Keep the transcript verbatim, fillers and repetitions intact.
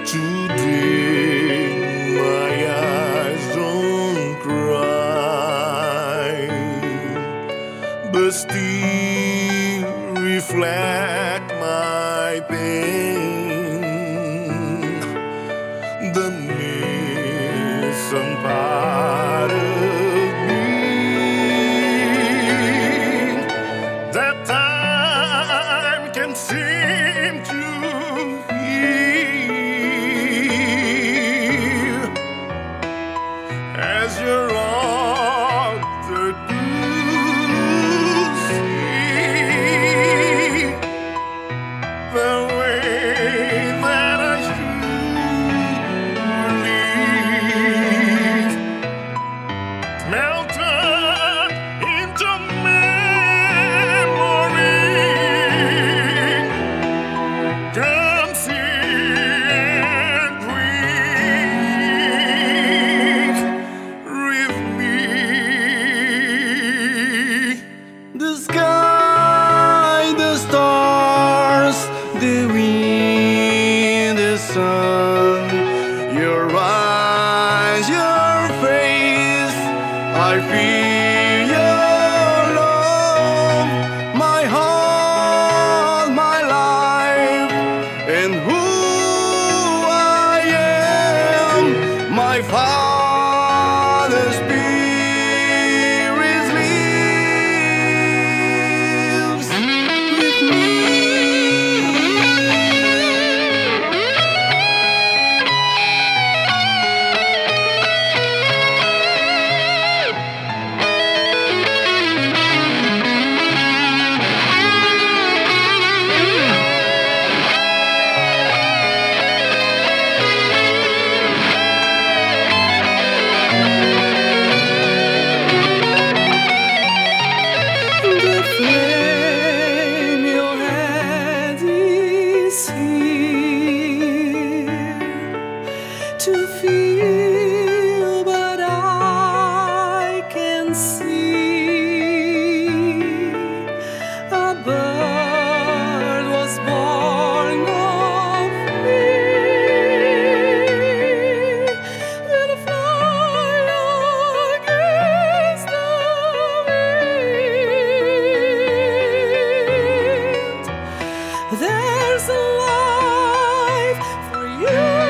Today my eyes don't cry, but still reflect my pain. The missing part of me that time can seem to heal, as your altar do see the way that I should live, melted into memory. Come see and drink with me. The sky, the stars, the wind, the sun, your eyes, your face, I feel your love, my heart, my life, and who I am. My Father's Spirit lives with me. The flame you had is here to feel, but I can see a bird was born of me. Let it fly against the wind. There's a life for you.